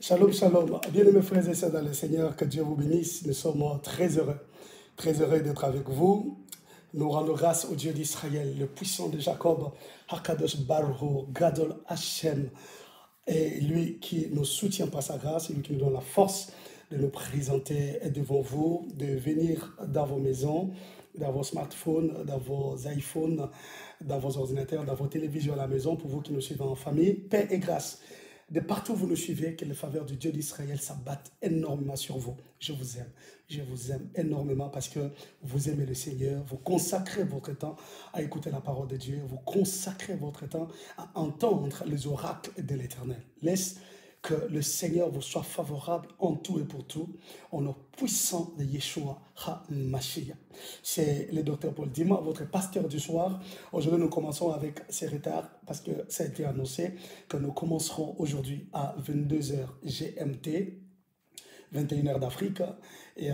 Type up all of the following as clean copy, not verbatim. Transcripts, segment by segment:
Shalom, shalom. Bien-aimés frères et sœurs dans le Seigneur, que Dieu vous bénisse. Nous sommes très heureux d'être avec vous. Nous rendons grâce au Dieu d'Israël, le puissant de Jacob, Hakadosh Baruch, Gadol Hashem, et lui qui nous soutient par sa grâce, et lui qui nous donne la force de nous présenter devant vous, de venir dans vos maisons, dans vos smartphones, dans vos iPhones, dans vos ordinateurs, dans vos télévisions à la maison, pour vous qui nous suivez en famille. Paix et grâce. De partout où vous nous suivez, que les faveurs du Dieu d'Israël s'abattent énormément sur vous. Je vous aime énormément parce que vous aimez le Seigneur, vous consacrez votre temps à écouter la parole de Dieu, vous consacrez votre temps à entendre les oracles de l'Éternel. Laisse que le Seigneur vous soit favorable en tout et pour tout, au nom puissant de Yeshua HaMashiach. C'est le docteur Paul Dima, votre pasteur du soir. Aujourd'hui, nous commençons avec ces retards parce que ça a été annoncé que nous commencerons aujourd'hui à 22h GMT, 21h d'Afrique, et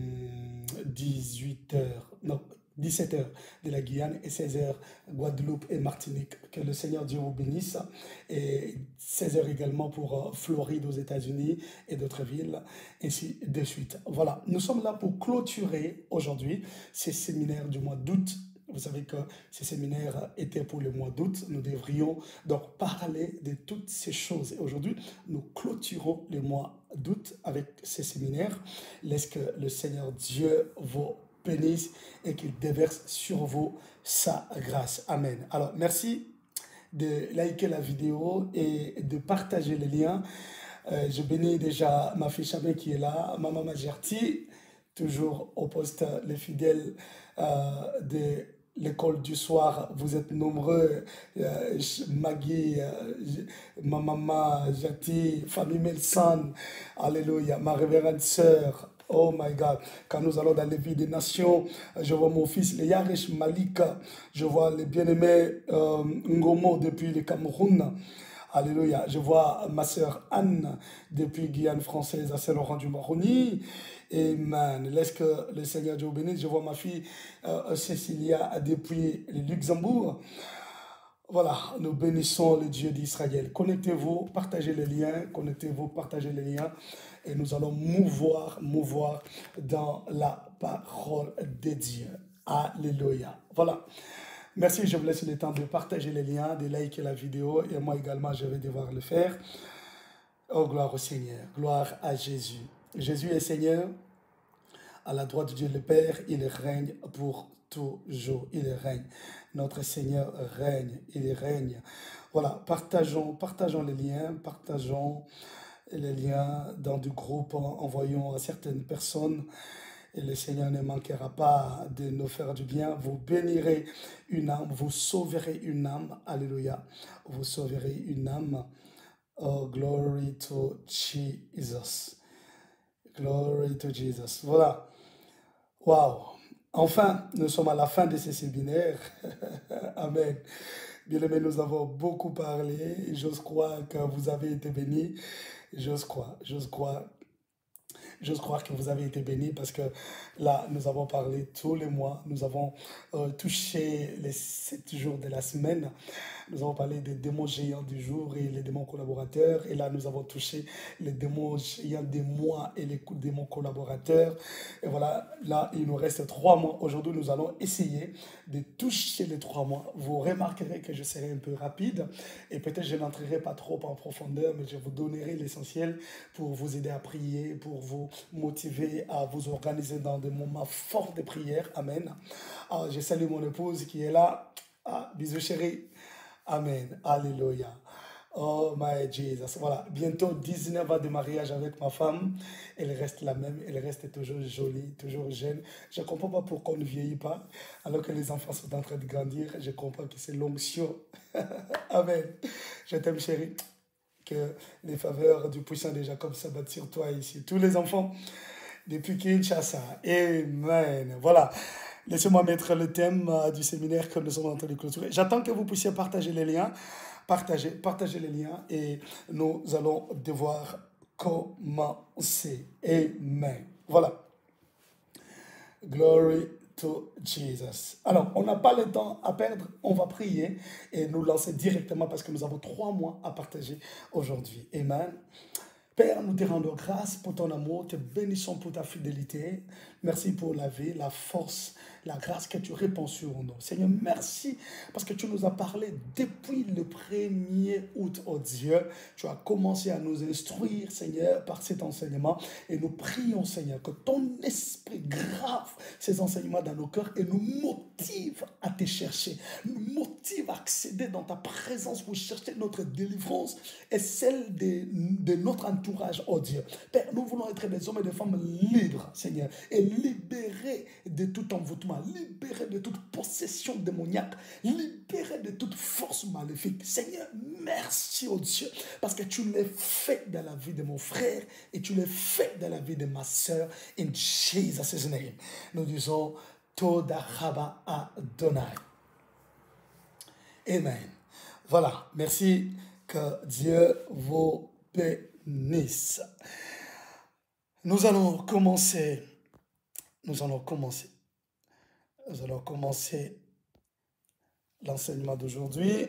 17h de la Guyane et 16h Guadeloupe et Martinique. Que le Seigneur Dieu vous bénisse. Et 16h également pour Floride aux États-Unis et d'autres villes, ainsi de suite. Voilà, nous sommes là pour clôturer aujourd'hui ces séminaires du mois d'août. Vous savez que ces séminaires étaient pour le mois d'août. Nous devrions donc parler de toutes ces choses. Et aujourd'hui, nous clôturons le mois d'août avec ces séminaires. Laisse que le Seigneur Dieu vous bénisse et qu'il déverse sur vous sa grâce. Amen. Alors, merci de liker la vidéo et de partager les liens. Je bénis déjà ma fille Chabé qui est là, Maman Majerti, toujours au poste, les fidèles de l'école du soir, vous êtes nombreux, Maggie, ma maman Jati, famille Melsan, alléluia, ma révérende sœur. Oh my God, quand nous allons dans les villes des nations, je vois mon fils, le Yaresh Malika, je vois le bien-aimé Ngomo depuis le Cameroun. Alléluia. Je vois ma sœur Anne depuis Guyane française à Saint-Laurent du Maroni. Amen. Laisse que le Seigneur Dieu vous bénisse. Je vois ma fille Cécilia depuis le Luxembourg. Voilà, nous bénissons le Dieu d'Israël. Connectez-vous, partagez les liens, connectez-vous, partagez les liens et nous allons mouvoir dans la parole de Dieu. Alléluia. Voilà. Merci, je vous laisse le temps de partager les liens, de liker la vidéo et moi également je vais devoir le faire. Oh, gloire au Seigneur, gloire à Jésus. Jésus est Seigneur, à la droite de Dieu le Père, il règne pour toujours, il règne. Notre Seigneur règne, il règne. Voilà, partageons les liens, partageons les liens dans du groupe, envoyons à certaines personnes. Et le Seigneur ne manquera pas de nous faire du bien. Vous bénirez une âme, vous sauverez une âme. Alléluia. Vous sauverez une âme. Oh, glory to Jesus. Glory to Jesus. Voilà. Wow. Enfin, nous sommes à la fin de ces séminaires. Amen. Bien-aimés, nous avons beaucoup parlé. J'ose croire que vous avez été bénis. J'ose croire que vous avez été bénis parce que là, nous avons parlé tous les mois, nous avons touché les 7 jours de la semaine, nous avons parlé des démons géants du jour et les démons collaborateurs, et là, nous avons touché les démons géants des mois et les démons collaborateurs, et voilà, là, il nous reste 3 mois. Aujourd'hui, nous allons essayer de toucher les 3 mois. Vous remarquerez que je serai un peu rapide, et peut-être je n'entrerai pas trop en profondeur, mais je vous donnerai l'essentiel pour vous aider à prier, pour vous motiver à vous organiser dans des moments forts de prière. Amen. Alors, je salue mon épouse qui est là. Bisous chérie. Amen. Alléluia. Oh my Jesus. Voilà. Bientôt 19 ans de mariage avec ma femme. Elle reste la même. Elle reste toujours jolie, toujours jeune. Je ne comprends pas pourquoi on ne vieillit pas alors que les enfants sont en train de grandir. Je comprends que c'est l'onction. Amen. Je t'aime chérie. Que les faveurs du puissant de Jacob s'abattent sur toi ici. Tous les enfants depuis Kinshasa. Amen. Voilà. Laissez-moi mettre le thème du séminaire que nous sommes en train de clôturer. J'attends que vous puissiez partager les liens. Partagez les liens et nous allons devoir commencer. Amen. Voilà. Glory to Jesus. Alors, on n'a pas le temps à perdre, on va prier et nous lancer directement parce que nous avons 3 mois à partager aujourd'hui. Amen. Père, nous te rendons grâce pour ton amour, te bénissons pour ta fidélité. Merci pour la vie, la force, la grâce que tu répands sur nous. Seigneur, merci parce que tu nous as parlé depuis le 1er août, oh Dieu. Tu as commencé à nous instruire, Seigneur, par cet enseignement. Et nous prions, Seigneur, que ton esprit grave ces enseignements dans nos cœurs et nous motive à te chercher, nous motive à accéder dans ta présence pour chercher notre délivrance et celle de notre entourage, oh Dieu. Père, nous voulons être des hommes et des femmes libres, Seigneur, et libérés de tout envoûtement, libérés de toute possession démoniaque, libérés de toute force maléfique. Seigneur, merci, oh Dieu, parce que tu l'as fait dans la vie de mon frère et tu l'as fait dans la vie de ma sœur. In Jesus' name, nous disons Toda Chaba Adonai. Amen. Voilà, merci, que Dieu vous bénisse. Nous allons commencer l'enseignement d'aujourd'hui.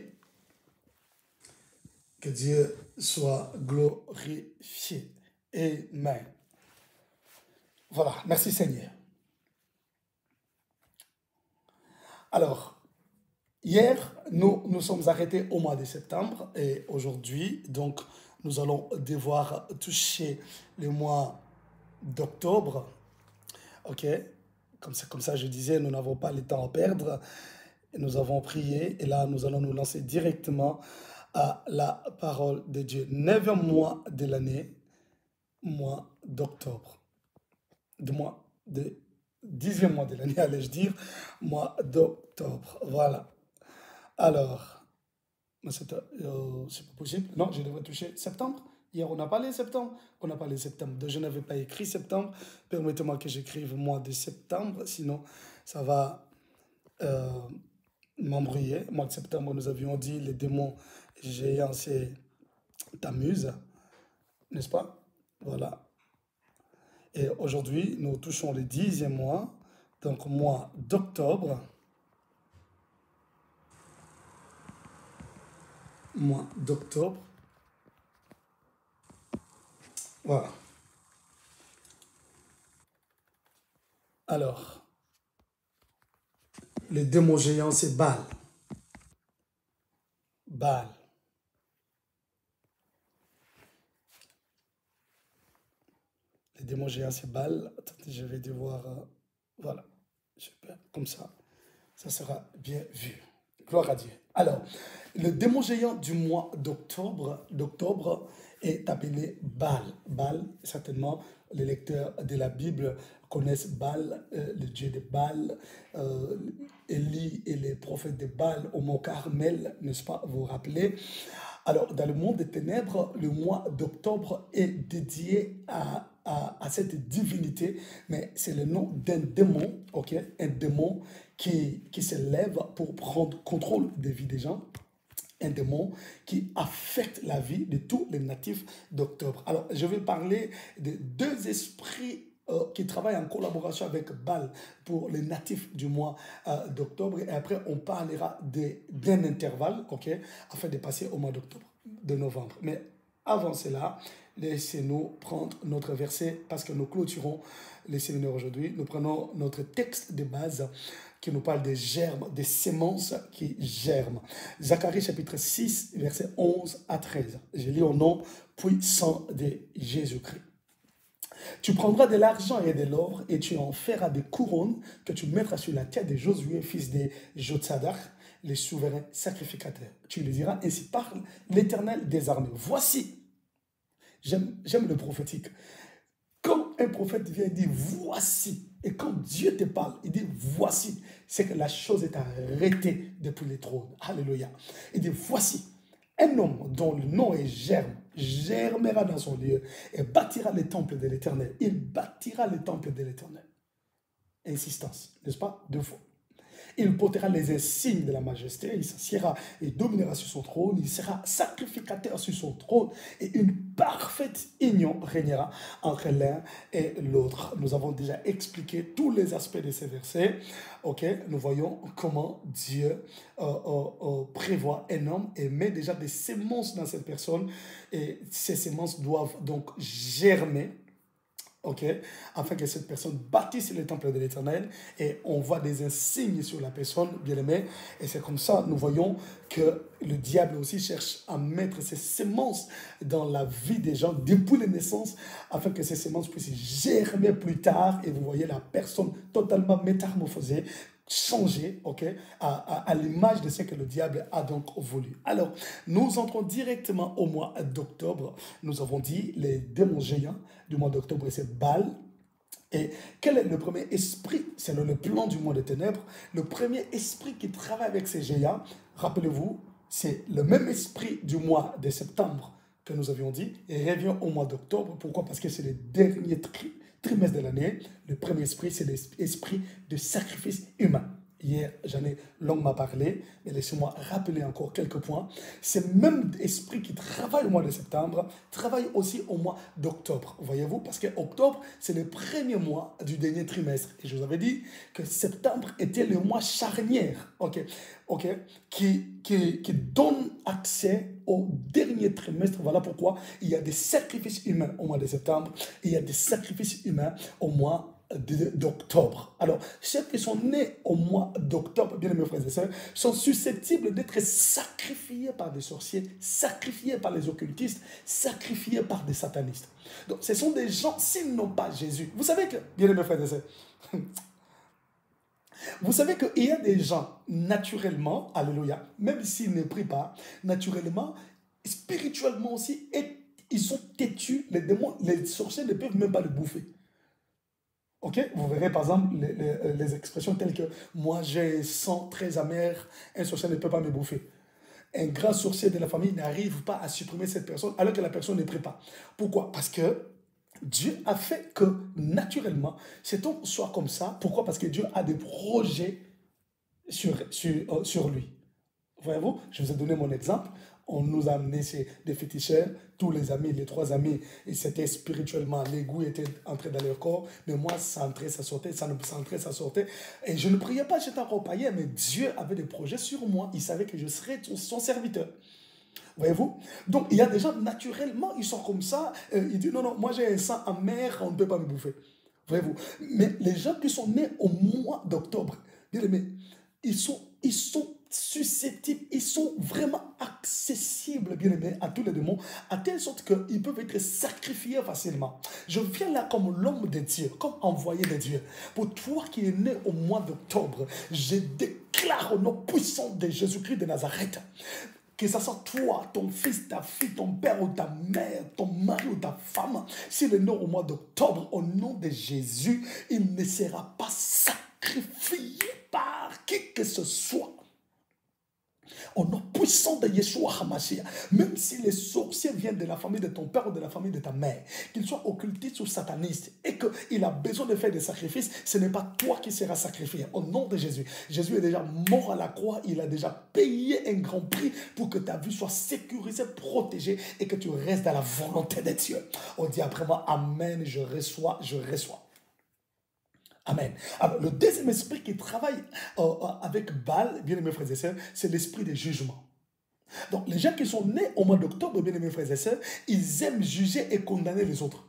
Que Dieu soit glorifié. Amen. Voilà, merci Seigneur. Alors, hier, nous sommes arrêtés au mois de septembre et aujourd'hui, donc, nous allons devoir toucher le mois d'octobre. Ok? Comme ça, je disais, nous n'avons pas le temps à perdre. Et nous avons prié et là, nous allons nous lancer directement à la parole de Dieu. 9e mois de l'année, mois d'octobre. 10e mois de l'année, allais-je dire, mois d'octobre. Voilà. Alors, c'est pas possible. Non, je devrais toucher septembre. Hier, on n'a pas les septembre. On n'a pas les septembre. Donc, je n'avais pas écrit septembre. Permettez-moi que j'écrive mois de septembre. Sinon, ça va m'embrouiller. Mois de septembre, nous avions dit les démons géants, c'est Tammuz. N'est-ce pas? Voilà. Et aujourd'hui, nous touchons le 10e mois. Donc, mois d'octobre. Mois d'octobre. Voilà. Alors, le démon géant, c'est Baal. Baal. Le démon géant, c'est Baal. Attendez, je vais devoir... voilà. Super. Comme ça, ça sera bien vu. Gloire à Dieu. Alors, le démon géant du mois d'octobre est appelé Baal. Baal, certainement, les lecteurs de la Bible connaissent Baal, le dieu de Baal, Élie et les prophètes de Baal au mont Carmel, n'est-ce pas, vous vous rappelez? Alors, dans le monde des ténèbres, le mois d'octobre est dédié à cette divinité, mais c'est le nom d'un démon, ok? Un démon qui se lève pour prendre contrôle des vies des gens. Un démon qui affecte la vie de tous les natifs d'octobre. Alors, je vais parler de deux esprits qui travaillent en collaboration avec Baal pour les natifs du mois d'octobre. Et après, on parlera d'un intervalle, ok, afin de passer au mois d'octobre, de novembre. Mais avant cela, laissez-nous prendre notre verset parce que nous clôturons les séminaires aujourd'hui. Nous prenons notre texte de base qui nous parle des germes, des semences qui germent. Zacharie chapitre 6, versets 11 à 13. Je lis au nom puissant de Jésus-Christ. Tu prendras de l'argent et de l'or et tu en feras des couronnes que tu mettras sur la tête de Josué, fils de Jotsadak, les souverains sacrificateurs. Tu les diras, ainsi parle l'Éternel des armées. Voici, j'aime le prophétique. Quand un prophète vient dire voici, et quand Dieu te parle, il dit voici, c'est que la chose est arrêtée depuis les trônes. Alléluia. Il dit voici, un homme dont le nom est Germe, germera dans son lieu et bâtira les temples de l'Éternel. Il bâtira les temples de l'Éternel. Insistance, n'est-ce pas? 2 fois. Il portera les insignes de la majesté, il s'assiera et dominera sur son trône, il sera sacrificateur sur son trône et une parfaite union régnera entre l'un et l'autre. Nous avons déjà expliqué tous les aspects de ces versets. Ok, nous voyons comment Dieu prévoit un homme et met déjà des semences dans cette personne et ces semences doivent donc germer. Ok, afin que cette personne bâtisse le temple de l'Éternel et on voit des insignes sur la personne, bien aimée, et c'est comme ça nous voyons que le diable aussi cherche à mettre ses semences dans la vie des gens depuis la naissance afin que ces semences puissent germer plus tard et vous voyez la personne totalement métamorphosée, changer, ok, à l'image de ce que le diable a donc voulu. Alors, nous entrons directement au mois d'octobre. Nous avons dit les démons géants du mois d'octobre, c'est Baal. Et quel est le premier esprit? C'est le plan du monde des ténèbres. Le premier esprit qui travaille avec ces géants, rappelez-vous, c'est le même esprit du mois de septembre que nous avions dit, et revient au mois d'octobre. Pourquoi? Parce que c'est le dernier trimestre de l'année. Le premier esprit, c'est l'esprit de sacrifice humain. Hier, j'en ai longuement parlé, mais laissez-moi rappeler encore quelques points. Ce même esprit qui travaille au mois de septembre travaille aussi au mois d'octobre. Voyez-vous, parce que octobre, c'est le premier mois du dernier trimestre. Et je vous avais dit que septembre était le mois charnière, qui donne accès au dernier trimestre. Voilà pourquoi il y a des sacrifices humains au mois de septembre et il y a des sacrifices humains au mois d'octobre. Alors, ceux qui sont nés au mois d'octobre, bien aimés frères et sœurs, sont susceptibles d'être sacrifiés par des sorciers, sacrifiés par les occultistes, sacrifiés par des satanistes. Donc, ce sont des gens, s'ils n'ont pas Jésus. Vous savez que, bien aimés frères et sœurs, vous savez qu'il y a des gens, naturellement, alléluia, même s'ils ne prient pas, naturellement, spirituellement aussi, et ils sont têtus, les démons, les sorciers ne peuvent même pas le bouffer. Ok, vous verrez par exemple les expressions telles que moi j'ai un sang très amer, un sorcier ne peut pas me bouffer. Un grand sorcier de la famille n'arrive pas à supprimer cette personne alors que la personne ne prie pas. Pourquoi? Parce que Dieu a fait que naturellement cet homme soit comme ça. Pourquoi? Parce que Dieu a des projets sur lui. Voyez-vous, je vous ai donné mon exemple. On nous a amené chez des féticheurs, tous les amis, les trois amis, et c'était spirituellement, les goûts étaient entrés dans leur corps, mais moi, ça entrait, ça sortait, ça entrait, ça sortait. Et je ne priais pas, j'étais encore païen, mais Dieu avait des projets sur moi. Il savait que je serais son serviteur. Voyez-vous? Donc, il y a des gens, naturellement, ils sont comme ça. Ils disent, non, non, moi j'ai un sang amer, on ne peut pas me bouffer. Voyez-vous? Mais les gens qui sont nés au mois d'octobre, bien aimés, ils sont susceptibles, ils sont vraiment accessibles, bien aimés, à tous les démons, à telle sorte qu'ils peuvent être sacrifiés facilement. Je viens là comme l'homme de Dieu, comme envoyé de Dieu. Pour toi qui es né au mois d'octobre, je déclare au nom puissant de Jésus-Christ de Nazareth, que ce soit toi, ton fils, ta fille, ton père ou ta mère, ton mari ou ta femme, s'il est né au mois d'octobre, au nom de Jésus, il ne sera pas sacrifié par qui que ce soit. Au nom puissant de Yeshua HaMashiach, même si les sorciers viennent de la famille de ton père ou de la famille de ta mère, qu'ils soient occultistes ou satanistes, et qu'il a besoin de faire des sacrifices, ce n'est pas toi qui seras sacrifié. Au nom de Jésus, Jésus est déjà mort à la croix, il a déjà payé un grand prix pour que ta vie soit sécurisée, protégée, et que tu restes dans la volonté de Dieu. On dit après moi, Amen, je reçois, je reçois. Amen. Alors, le deuxième esprit qui travaille avec Baal, bien aimés frères et sœurs, c'est l'esprit de jugement. Donc, les gens qui sont nés au mois d'octobre, bien aimés frères et sœurs, ils aiment juger et condamner les autres.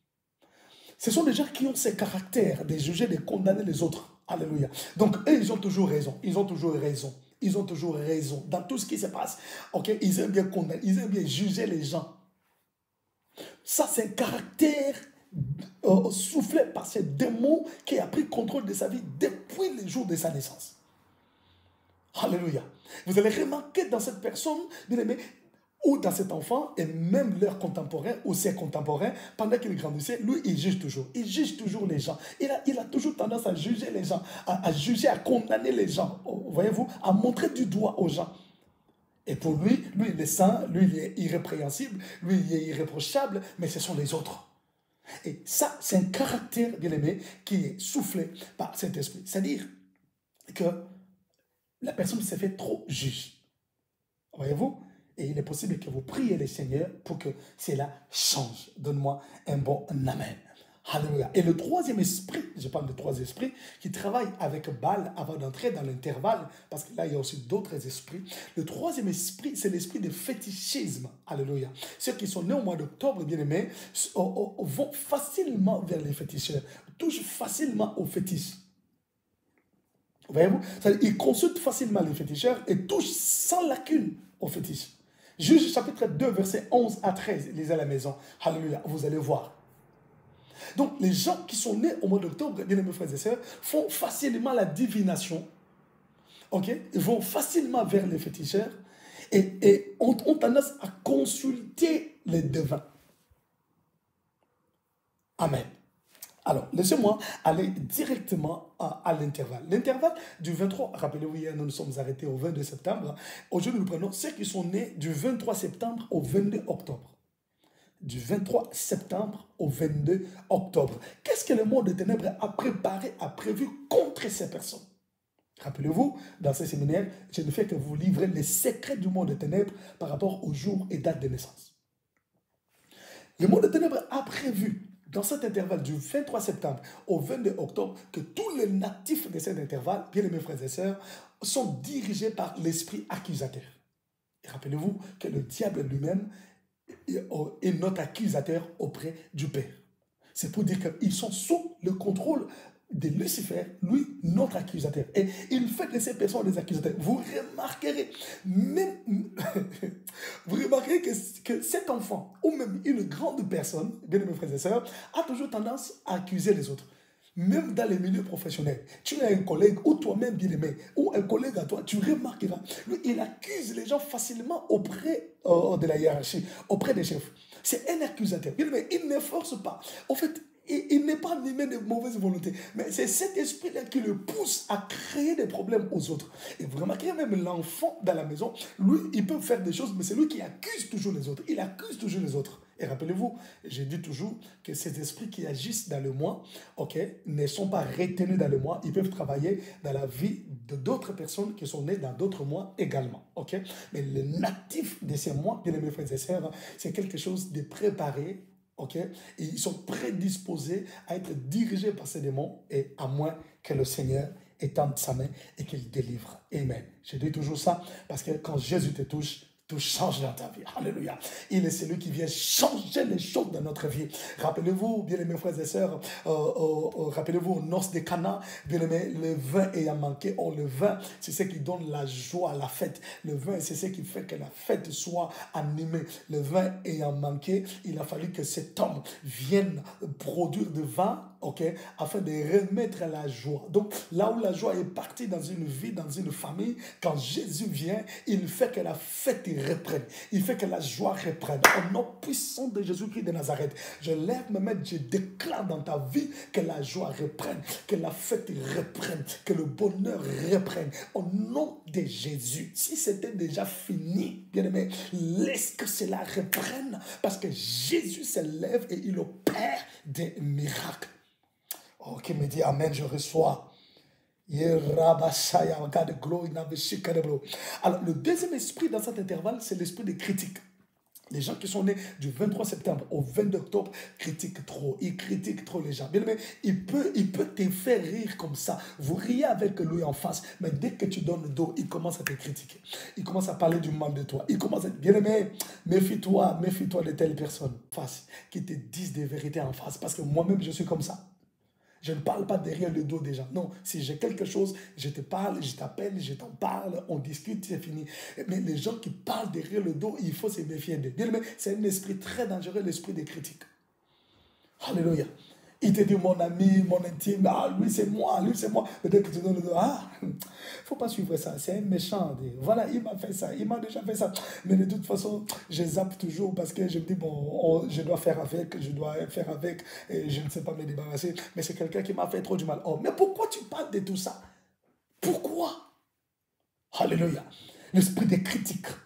Ce sont des gens qui ont ce caractère de juger et de condamner les autres. Alléluia. Donc, eux, ils ont toujours raison. Ils ont toujours raison. Ils ont toujours raison dans tout ce qui se passe. Ok, ils aiment bien condamner, ils aiment bien juger les gens. Ça, c'est un caractère soufflé par ce démon qui a pris contrôle de sa vie depuis le jour de sa naissance. Alléluia. Vous allez remarquer dans cette personne, bien aimé, ou dans cet enfant, et même leurs contemporains, ou ses contemporains, pendant qu'il grandissait, lui, il juge toujours. Il juge toujours les gens. Il a toujours tendance à juger les gens, à juger, à condamner les gens. Voyez-vous, à montrer du doigt aux gens. Et pour lui, il est saint, lui, il est irrépréhensible, lui, il est irréprochable, mais ce sont les autres. Et ça, c'est un caractère, bien aimé, qui est soufflé par cet esprit. C'est-à-dire que la personne s'est fait trop juge. Voyez-vous? Et il est possible que vous priez le Seigneur pour que cela change. Donne-moi un bon amen. Alléluia. Et le troisième esprit, je parle de trois esprits, qui travaillent avec Baal avant d'entrer dans l'intervalle, parce que là, il y a aussi d'autres esprits. Le troisième esprit, c'est l'esprit de fétichisme. Alléluia. Ceux qui sont nés au mois d'octobre, bien aimés, vont facilement vers les féticheurs, touchent facilement aux fétiches. Voyez-vous? Ils consultent facilement les féticheurs et touchent sans lacune aux fétiches. Juge chapitre 2, versets 11 à 13, lisez à la maison. Alléluia, vous allez voir. Donc, les gens qui sont nés au mois d'octobre, bien aimés frères et sœurs, font facilement la divination. Ok? Ils vont facilement vers les féticheurs et ont tendance à consulter les devins. Amen. Alors, laissez-moi aller directement à l'intervalle. L'intervalle du 23, rappelez-vous, hier, nous nous sommes arrêtés au 22 septembre. Aujourd'hui, nous prenons ceux qui sont nés du 23 septembre au 22 octobre. Du 23 septembre au 22 octobre. Qu'est-ce que le monde des ténèbres a préparé, a prévu contre ces personnes? Rappelez-vous, dans ce séminaire, je ne fais que vous livrer les secrets du monde des ténèbres par rapport au jour et date de naissance. Le monde des ténèbres a prévu, dans cet intervalle du 23 septembre au 22 octobre, que tous les natifs de cet intervalle, bien aimés frères et sœurs, sont dirigés par l'esprit accusateur. Et rappelez-vous que le diable lui-même est notre accusateur auprès du Père. C'est pour dire qu'ils sont sous le contrôle de Lucifer, lui, notre accusateur. Et il fait de ces personnes des accusateurs. Vous remarquerez, même, vous remarquerez que cet enfant, ou même une grande personne, bien aimés frères et sœurs, a toujours tendance à accuser les autres. Même dans les milieux professionnels, tu as un collègue ou toi-même bien aimé, ou un collègue à toi, tu remarqueras, lui, il accuse les gens facilement auprès de la hiérarchie, auprès des chefs. C'est un accusateur. Bien aimé, il ne force pas. En fait, il n'est pas animé de mauvaise volonté, mais c'est cet esprit-là qui le pousse à créer des problèmes aux autres. Et vous remarquez même l'enfant dans la maison, lui, il peut faire des choses, mais c'est lui qui accuse toujours les autres. Il accuse toujours les autres. Et rappelez-vous, je dis toujours que ces esprits qui agissent dans le moi, ok, ne sont pas retenus dans le moi, ils peuvent travailler dans la vie de d'autres personnes qui sont nées dans d'autres mois également, ok. Mais le natif de ces mois, bien aimés frères et sœurs, c'est quelque chose de préparé, ok. Et ils sont prédisposés à être dirigés par ces démons, et à moins que le Seigneur étende sa main et qu'il délivre. Amen. Je dis toujours ça parce que quand Jésus te touche, tout change dans ta vie. Alléluia. Il est celui qui vient changer les choses dans notre vie. Rappelez-vous, bien aimés frères et sœurs, rappelez-vous aux noces de Cana, bien aimés, le vin ayant manqué. Or, le vin, c'est ce qui donne la joie à la fête. Le vin, c'est ce qui fait que la fête soit animée. Le vin ayant manqué, il a fallu que cet homme vienne produire du vin, ok, afin de remettre la joie. Donc, là où la joie est partie dans une vie, dans une famille, quand Jésus vient, il fait que la fête reprenne. Il fait que la joie reprenne. Au nom puissant de Jésus-Christ de Nazareth, je lève mes mains, je déclare dans ta vie que la joie reprenne, que la fête reprenne, que le bonheur reprenne. Au nom de Jésus, si c'était déjà fini, bien aimé, laisse que cela reprenne, parce que Jésus se lève et il opère des miracles. Oh, qui me dit Amen, je reçois. Alors, le deuxième esprit dans cet intervalle, c'est l'esprit de critique. Les gens qui sont nés du 23 septembre au 22 octobre critiquent trop. Ils critiquent trop les gens. Bien aimé, il peut te faire rire comme ça. Vous riez avec lui en face, mais dès que tu donnes le dos, il commence à te critiquer. Il commence à parler du mal de toi. Il commence à dire, bien aimé, méfie-toi de telles personnes face, qui te disent des vérités en face. Parce que moi-même, je suis comme ça. Je ne parle pas derrière le dos des gens. Non, si j'ai quelque chose, je te parle, je t'appelle, je t'en parle, on discute, c'est fini. Mais les gens qui parlent derrière le dos, il faut se méfier d'eux. Bien aimé, c'est un esprit très dangereux, l'esprit des critiques. Alléluia. Il te dit, mon ami, mon intime, ah, lui c'est moi. Mais dès que tu donnes le dos, ah, il ne faut pas suivre ça, c'est un méchant. Voilà, il m'a fait ça, il m'a déjà fait ça. Mais de toute façon, je zappe toujours parce que je me dis, bon, je dois faire avec, et je ne sais pas me débarrasser. Mais c'est quelqu'un qui m'a fait trop du mal. Oh, mais pourquoi tu parles de tout ça? Pourquoi? Alléluia. L'esprit des critiques.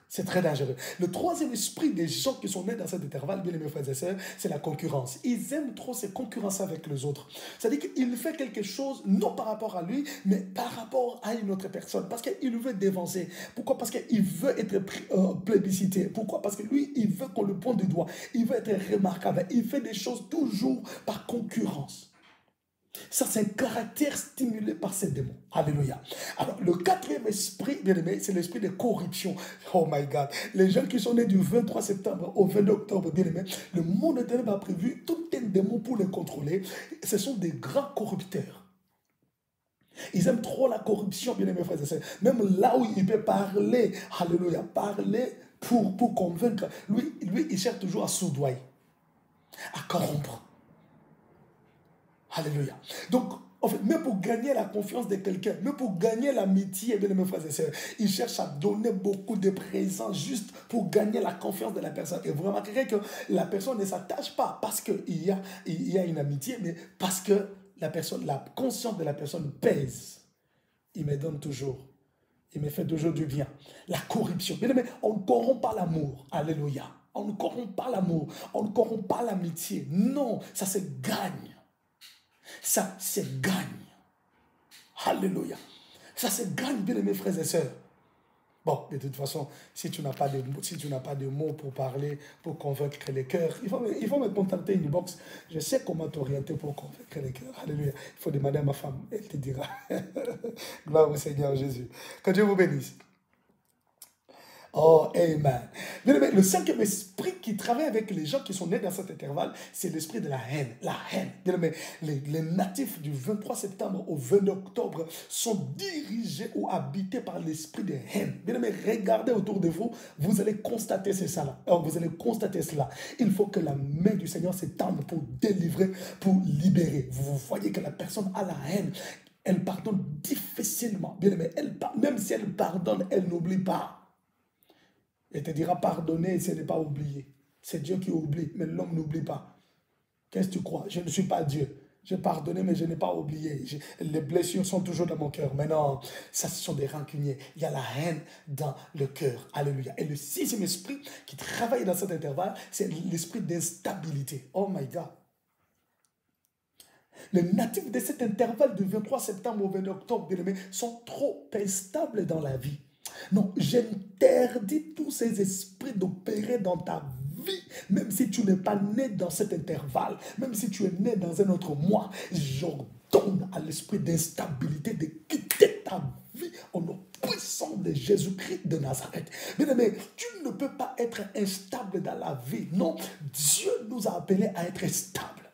C'est très dangereux. Le troisième esprit des gens qui sont nés dans cet intervalle, bien aimés frères et sœurs, c'est la concurrence. Ils aiment trop se concurrencer avec les autres. C'est-à-dire qu'il fait quelque chose, non par rapport à lui, mais par rapport à une autre personne. Parce qu'il veut dévancer. Pourquoi? Parce qu'il veut être plébiscité. Pourquoi? Parce que lui, il veut qu'on le pointe du doigt. Il veut être remarquable. Il fait des choses toujours par concurrence. Ça, c'est un caractère stimulé par ces démons. Alléluia. Alors, le quatrième esprit, bien aimé, c'est l'esprit de corruption. Oh my God. Les gens qui sont nés du 23 septembre au 22 octobre, bien aimé, le monde éternel a prévu tout un démon pour les contrôler. Ce sont des grands corrupteurs. Ils aiment trop la corruption, bien aimé frères et sœurs. Même là où il peut parler, alléluia, parler pour convaincre. Lui, il cherche toujours à soudoyer, à corrompre. Alléluia. Donc, en fait, même pour gagner la confiance de quelqu'un, même pour gagner l'amitié, bien mes frères et sœurs, il cherche à donner beaucoup de présents juste pour gagner la confiance de la personne. Et vous remarquerez que la personne ne s'attache pas parce qu'il y a une amitié, mais parce que la conscience de la personne pèse. Il me donne toujours. Il me fait toujours du bien. La corruption. Bien aimé, on ne corrompt pas l'amour. Alléluia. On ne corrompt pas l'amour. On ne corrompt pas l'amitié. Non, ça se gagne. Ça se gagne. Alléluia. Ça se gagne, bien mes frères et sœurs. Bon, de toute façon, si tu n'as pas de mots pour parler, pour convaincre les cœurs, il faut me contacter une box. Je sais comment t'orienter pour convaincre les cœurs. Alléluia. Il faut demander à ma femme, elle te dira. Gloire au Seigneur Jésus. Que Dieu vous bénisse. Oh, amen. Le cinquième esprit qui travaille avec les gens qui sont nés dans cet intervalle, c'est l'esprit de la haine. La haine. Les natifs du 23 septembre au 22 octobre sont dirigés ou habités par l'esprit de haine. Regardez autour de vous, vous allez constater cela. Vous allez constater cela. Il faut que la main du Seigneur s'étende pour délivrer, pour libérer. Vous voyez que la personne a la haine. Elle pardonne difficilement. Même si elle pardonne, elle n'oublie pas. Et te dira pardonner, ce n'est pas oublier. C'est Dieu qui oublie, mais l'homme n'oublie pas. Qu'est-ce que tu crois? Je ne suis pas Dieu. J'ai pardonné, mais je n'ai pas oublié. Les blessures sont toujours dans mon cœur. Mais non, ça, ce sont des rancuniers. Il y a la haine dans le cœur. Alléluia. Et le sixième esprit qui travaille dans cet intervalle, c'est l'esprit d'instabilité. Oh my God. Les natifs de cet intervalle du 23 septembre au 22 octobre, bien aimés, sont trop instables dans la vie. Non, j'interdis tous ces esprits d'opérer dans ta vie, même si tu n'es pas né dans cet intervalle, même si tu es né dans un autre mois, j'ordonne à l'esprit d'instabilité de quitter ta vie au nom puissant de Jésus-Christ de Nazareth. Bien aimé, tu ne peux pas être instable dans la vie. Non, Dieu nous a appelés à être stables.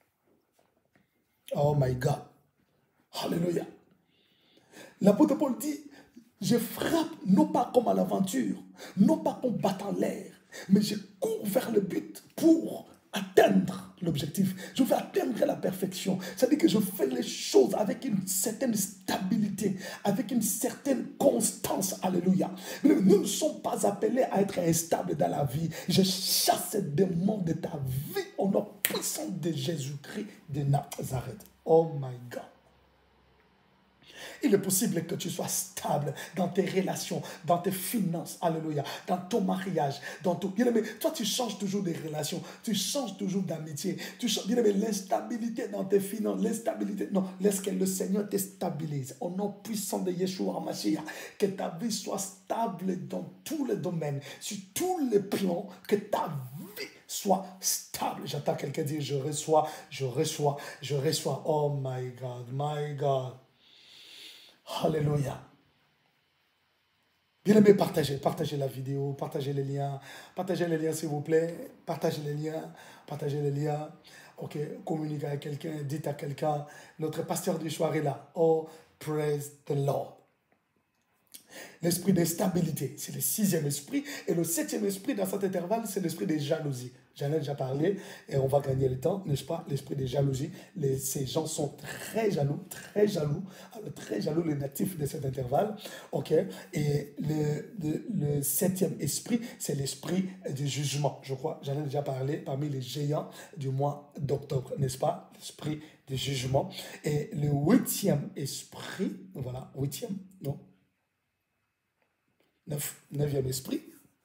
Oh my God. Alléluia. L'apôtre Paul dit, je frappe non pas comme à l'aventure, non pas comme battant l'air, mais je cours vers le but pour atteindre l'objectif. Je veux atteindre la perfection. C'est-à-dire que je fais les choses avec une certaine stabilité, avec une certaine constance. Alléluia. Nous ne sommes pas appelés à être instables dans la vie. Je chasse ces démons de ta vie au nom puissant de Jésus-Christ de Nazareth. Oh my God. Il est possible que tu sois stable dans tes relations, dans tes finances, alléluia, dans ton mariage, dans tout. Bien aimé, toi tu changes toujours des relations, tu changes toujours d'amitié, bien aimé, l'instabilité dans tes finances, l'instabilité, non, laisse que le Seigneur te stabilise. Au nom puissant de Yeshua HaMashiach, que ta vie soit stable dans tous les domaines, sur tous les plans, que ta vie soit stable. J'entends quelqu'un dire, je reçois, je reçois, je reçois. Oh my God, my God. Alléluia. Bien aimé, partagez la vidéo, partagez les liens s'il vous plaît, partagez les liens, ok, communiquez avec quelqu'un, dites à quelqu'un, notre pasteur du soir est là, oh, praise the Lord. L'esprit d'instabilité, c'est le sixième esprit, et le septième esprit dans cet intervalle, c'est l'esprit de jalousie. J'en ai déjà parlé, et on va gagner le temps, n'est-ce pas? L'esprit de jalousie, ces gens sont très jaloux, les natifs de cet intervalle, ok? Et le septième esprit, c'est l'esprit du jugement, je crois, j'en ai déjà parlé, parmi les géants du mois d'octobre, n'est-ce pas? L'esprit du jugement. Et le huitième esprit, voilà, huitième, non? Neuvième esprit,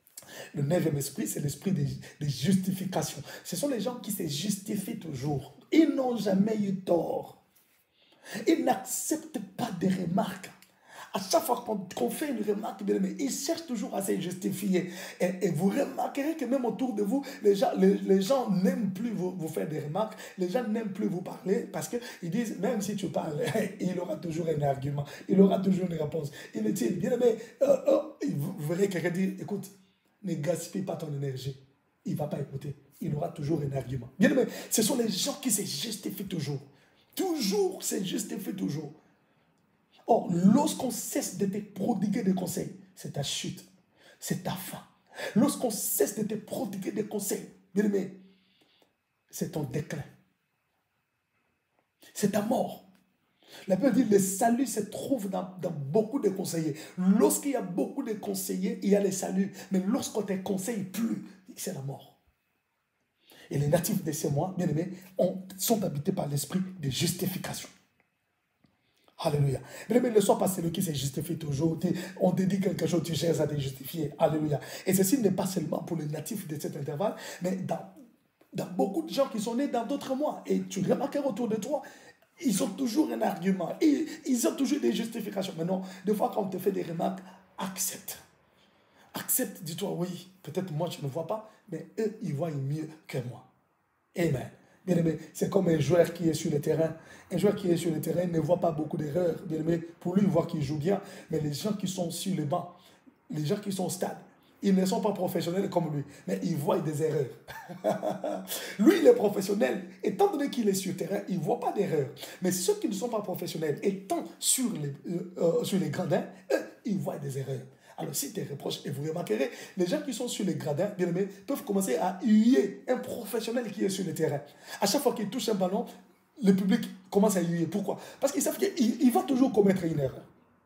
Le 9e esprit, c'est l'esprit des justifications. Ce sont les gens qui se justifient toujours. Ils n'ont jamais eu tort. Ils n'acceptent pas des remarques. À chaque fois qu'on fait une remarque, bien aimé, ils cherchent toujours à se justifier. Et vous remarquerez que même autour de vous, les gens n'aiment plus vous faire des remarques, les gens n'aiment plus vous parler parce qu'ils disent, même si tu parles, il aura toujours un argument, il aura toujours une réponse. Inutile. Bien aimé, vous verrez quelqu'un dire, écoute, ne gaspille pas ton énergie. Il ne va pas écouter. Il aura toujours un argument. Bien aimé, ce sont les gens qui se justifient toujours. Toujours se justifient toujours. Or, lorsqu'on cesse de te prodiguer des conseils, c'est ta chute, c'est ta fin. Lorsqu'on cesse de te prodiguer des conseils, bien aimé, c'est ton déclin. C'est ta mort. La Bible dit, le salut se trouve dans beaucoup de conseillers. Lorsqu'il y a beaucoup de conseillers, il y a le salut. Mais lorsqu'on ne te conseille plus, c'est la mort. Et les natifs de ces mois, bien aimés, sont habités par l'esprit de justification. Alléluia. Mais ne sois pas celui qui se justifie toujours. On te dit quelque chose, tu cherches à te justifier. Alléluia. Et ceci n'est pas seulement pour les natifs de cet intervalle, mais dans beaucoup de gens qui sont nés dans d'autres mois. Et tu remarqueras autour de toi, ils ont toujours un argument. Ils ont toujours des justifications. Mais non, des fois quand on te fait des remarques, accepte. Accepte, dis-toi, oui, peut-être moi je ne vois pas, mais eux, ils voient mieux que moi. Amen. Bien aimé, c'est comme un joueur qui est sur le terrain. Un joueur qui est sur le terrain ne voit pas beaucoup d'erreurs. Bien aimé, pour lui, il voit qu'il joue bien. Mais les gens qui sont sur le banc, les gens qui sont au stade, ils ne sont pas professionnels comme lui, mais ils voient des erreurs. Lui, il est professionnel. Étant donné qu'il est sur le terrain, il ne voit pas d'erreurs. Mais ceux qui ne sont pas professionnels, étant sur les gradins, eux, ils voient des erreurs. Alors, si tu reproches, et vous remarquerez, les gens qui sont sur les gradins, bien aimés, peuvent commencer à huer un professionnel qui est sur le terrain. À chaque fois qu'il touche un ballon, le public commence à huer. Pourquoi? Parce qu'ils savent qu'il va toujours commettre une erreur.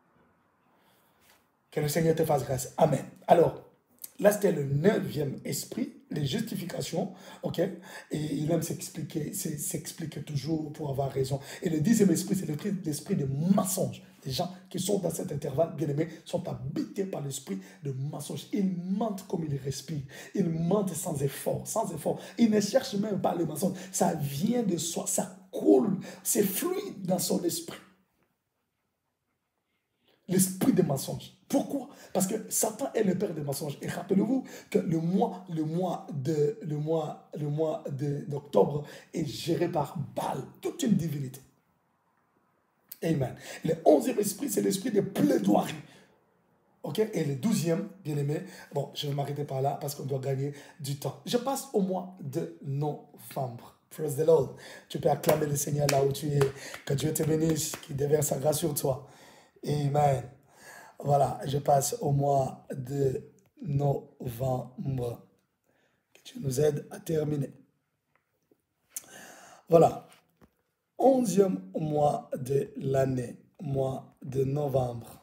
Que le Seigneur te fasse grâce. Amen. Alors, là, c'était le 9e esprit, les justifications, ok? Et il aime s'expliquer toujours pour avoir raison. Et le 10e esprit, c'est l'esprit de mensonge. Les gens qui sont dans cet intervalle, bien aimés, sont habités par l'esprit de mensonge. Ils mentent comme ils respirent. Ils mentent sans effort, sans effort. Ils ne cherchent même pas le mensonge. Ça vient de soi, ça coule, c'est fluide dans son esprit. L'esprit des mensonges. Pourquoi? Parce que Satan est le père des mensonges. Et rappelez-vous que le mois d'octobre est géré par Baal, toute une divinité. Amen. Le 11e esprit, c'est l'esprit de plaidoirie. Ok? Et le 12e, bien aimé, bon, je vais m'arrêter par là parce qu'on doit gagner du temps. Je passe au mois de novembre. Praise the Lord. Tu peux acclamer le Seigneur là où tu es. Que Dieu te bénisse, qu'il déverse sa grâce sur toi. Amen. Voilà, je passe au mois de novembre. Que Dieu nous aide à terminer. Voilà. 11e mois de l'année, mois de novembre.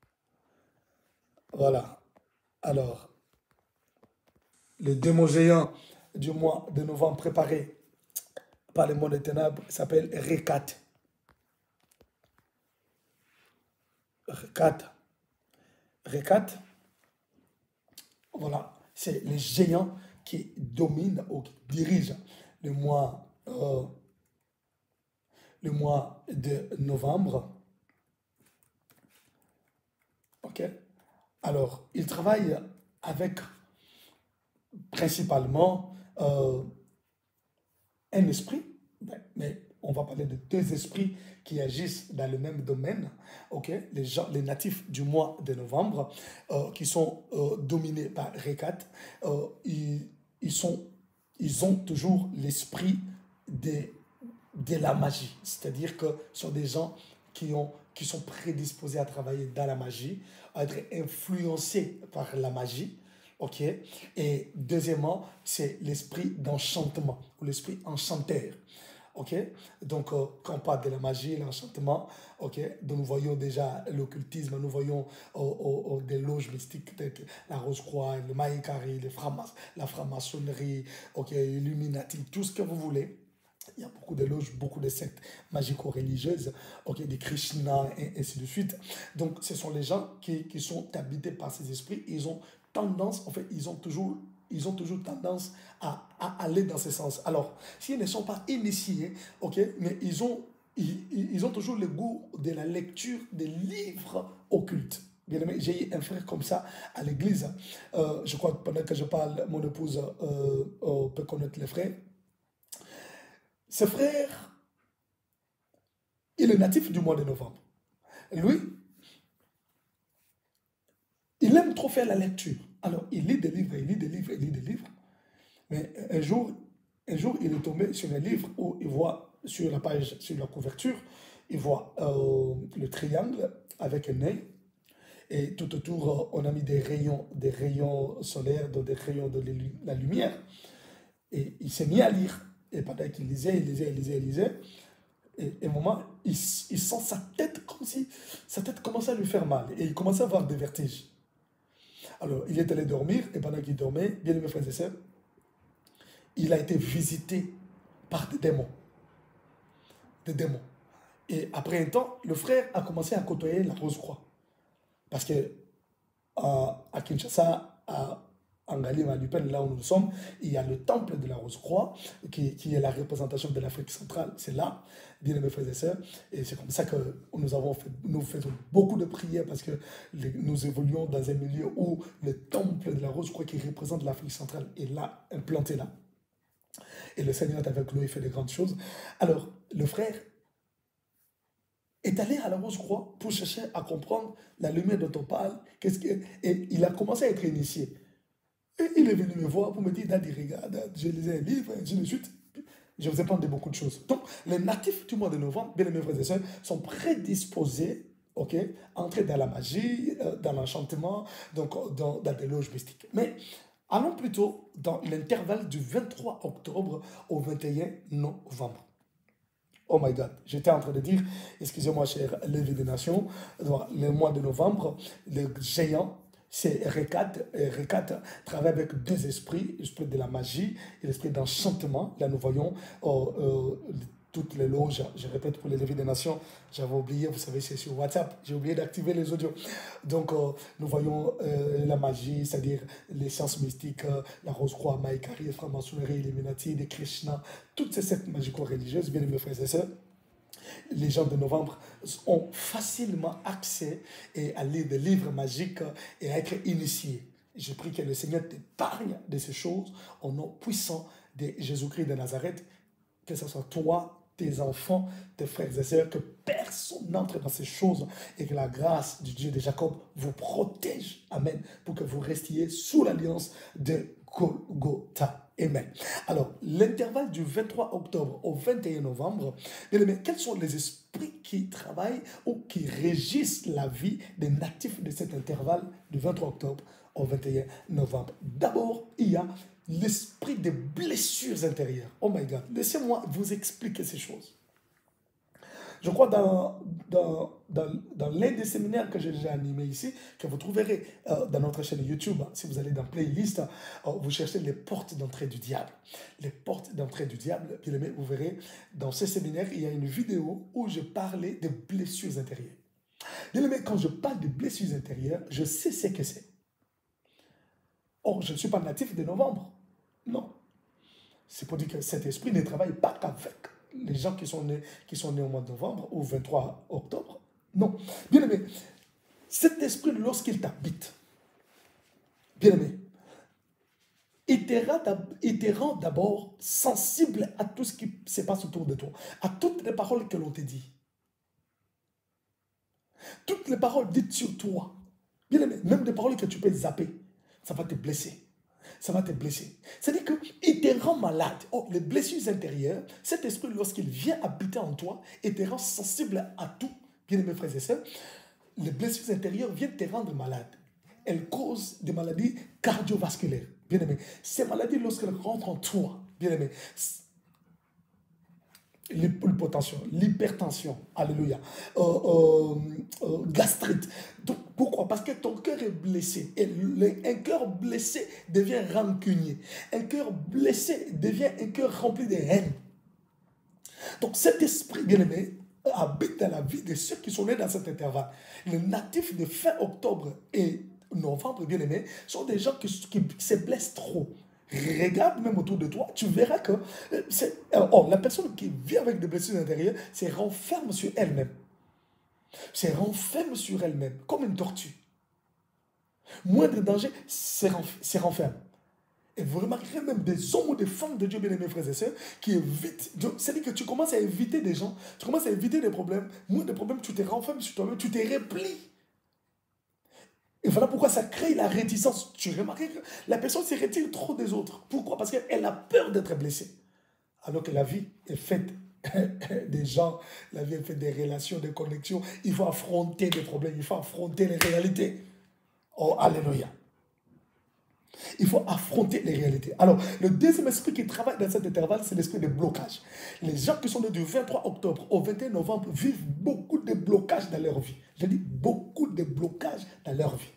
Voilà. Alors, le démon géant du mois de novembre préparé par le monde des ténèbres s'appelle Rekat. Rekat, voilà, c'est les géants qui dominent ou qui dirigent le mois de novembre. Ok? Alors, ils travaillent avec principalement un esprit, mais on va parler de 2 esprits qui agissent dans le même domaine, okay? Les natifs du mois de novembre, qui sont dominés par Rekat, ils ont toujours l'esprit de la magie, c'est-à-dire que ce sont des gens qui sont prédisposés à travailler dans la magie, à être influencés par la magie. Ok. Et deuxièmement, c'est l'esprit d'enchantement, ou l'esprit enchanteur. Ok. Donc, quand on parle de la magie, l'enchantement, ok, donc nous voyons déjà l'occultisme, nous voyons des loges mystiques telles que la Rose-Croix, le Maïkari, la franc-maçonnerie, ok, Illuminati, tout ce que vous voulez. Il y a beaucoup de loges, beaucoup de sectes magico-religieuses, okay, des Krishna et ainsi de suite. Donc, ce sont les gens qui sont habités par ces esprits. Ils ont tendance, en fait, ils ont toujours tendance à aller dans ce sens. Alors, s'ils ne sont pas initiés, ok, mais ils ont toujours le goût de la lecture des livres occultes. Bien aimé, j'ai un frère comme ça à l'église. Je crois que pendant que je parle, mon épouse peut connaître les frères. Ce frère, il est natif du mois de novembre. Lui, il aime trop faire la lecture. Alors, il lit des livres, il lit des livres, il lit des livres. Mais un jour, il est tombé sur un livre où il voit sur la page, sur la couverture, il voit le triangle avec un œil. Et tout autour, on a mis des rayons solaires, des rayons de la lumière. Et il s'est mis à lire. Et pendant qu'il lisait, il lisait, il lisait, il lisait, et à un moment, il sent sa tête comme si sa tête commençait à lui faire mal. Et il commençait à avoir des vertiges. Alors, il est allé dormir, et pendant qu'il dormait, bien aimé frères et sœurs, il a été visité par des démons. Des démons. Et après un temps, le frère a commencé à côtoyer la Rose-Croix. Parce que à Kinshasa, en Galim, à Lupen, là où nous sommes, il y a le temple de la Rose-Croix, qui est la représentation de l'Afrique centrale. C'est là, bien aimés frères et sœurs. Et c'est comme ça que nous faisons beaucoup de prières parce que nous évoluons dans un milieu où le temple de la Rose-Croix qui représente l'Afrique centrale est là, implanté là. Et le Seigneur est avec nous, il fait de grandes choses. Alors, le frère est allé à la Rose-Croix pour chercher à comprendre la lumière dont on parle. Et il a commencé à être initié. Et il est venu me voir pour me dire, Daddy, regarde, je lisais un livre, et ainsi de suite. Je vous ai parlé de beaucoup de choses. Donc, les natifs du mois de novembre, bien aimés frères et sœurs, sont prédisposés, ok, à entrer dans la magie, dans l'enchantement, donc dans des loges mystiques. Mais allons plutôt dans l'intervalle du 23 octobre au 21 novembre. Oh my God, j'étais en train de dire, excusez-moi, cher Lévi des Nations, le mois de novembre, le géant, c'est Rekat. Et Rekat travaille avec deux esprits, l'esprit de la magie et l'esprit d'enchantement. Là, nous voyons toutes les loges. Je répète pour les Lévi des Nations, j'avais oublié, vous savez, c'est sur WhatsApp, j'ai oublié d'activer les audios. Donc, nous voyons la magie, c'est-à-dire les sciences mystiques, la Rose-Croix, Maïkari, la franc-maçonnerie, Illuminati, les Krishna, toutes ces sectes magico-religieuses, bien aimés frères et sœurs. Les gens de novembre ont facilement accès à lire des livres magiques et à être initiés. Je prie que le Seigneur t'épargne de ces choses au nom puissant de Jésus-Christ de Nazareth, que ce soit toi, tes enfants, tes frères et sœurs, que personne n'entre dans ces choses et que la grâce du Dieu de Jacob vous protège. Amen. Pour que vous restiez sous l'alliance de Golgotha. Amen. Alors, l'intervalle du 23 octobre au 21 novembre, bien aimé, quels sont les esprits qui travaillent ou qui régissent la vie des natifs de cet intervalle du 23 octobre au 21 novembre? D'abord, il y a l'esprit des blessures intérieures. Oh my God, laissez-moi vous expliquer ces choses. Je crois dans l'un des séminaires que j'ai déjà animés ici, que vous trouverez dans notre chaîne YouTube, si vous allez dans Playlist, vous cherchez les portes d'entrée du diable. Les portes d'entrée du diable, bien aimé, vous verrez, dans ce séminaire, il y a une vidéo où je parlais des blessures intérieures. Bien aimé, quand je parle de blessures intérieures, je sais ce que c'est. Or, je ne suis pas natif de novembre. Non. C'est pour dire que cet esprit ne travaille pas qu'avec les gens qui sont nés au mois de novembre ou 23 octobre. Non. Bien aimé, cet esprit, lorsqu'il t'habite, bien aimé, il te rend d'abord sensible à tout ce qui se passe autour de toi, à toutes les paroles que l'on te dit. Toutes les paroles dites sur toi. Bien aimé, même des paroles que tu peux zapper, ça va te blesser. Ça va te blesser. C'est-à-dire qu'il te rend malade. Oh, les blessures intérieures, cet esprit, lorsqu'il vient habiter en toi, et te rend sensible à tout, bien aimés frères et sœurs, les blessures intérieures viennent te rendre malade. Elles causent des maladies cardiovasculaires. Bien aimé, ces maladies, lorsqu'elles rentrent en toi, bien aimé, l'hypotension, l'hypertension, alléluia, gastrite. Donc, pourquoi? Parce que ton cœur est blessé. Et un cœur blessé devient rancunier. Un cœur blessé devient un cœur rempli de haine. Donc cet esprit, bien aimé, habite dans la vie de ceux qui sont nés dans cet intervalle. Le natif de fin octobre et novembre, bien aimé, sont des gens qui se blessent trop. Regarde même autour de toi, tu verras que la personne qui vit avec des blessures intérieures se renferme sur elle-même. Se renferme sur elle-même, comme une tortue. Moindre danger, se renferme. Et vous remarquerez même des hommes ou des femmes de Dieu, bien aimés frères et sœurs, qui évitent. C'est-à-dire que tu commences à éviter des gens, tu commences à éviter des problèmes. Moins de problèmes, tu te renfermes sur toi-même, tu te replies. Et voilà pourquoi ça crée la réticence. Tu remarques que la personne se retire trop des autres. Pourquoi? Parce qu'elle a peur d'être blessée. Alors que la vie est faite des gens, la vie est faite des relations, des connexions. Il faut affronter des problèmes, il faut affronter les réalités. Oh, alléluia. Il faut affronter les réalités. Alors, le deuxième esprit qui travaille dans cet intervalle, c'est l'esprit de blocage. Les gens qui sont nés du 23 octobre au 21 novembre vivent beaucoup de blocages dans leur vie. Je dis beaucoup de blocages dans leur vie.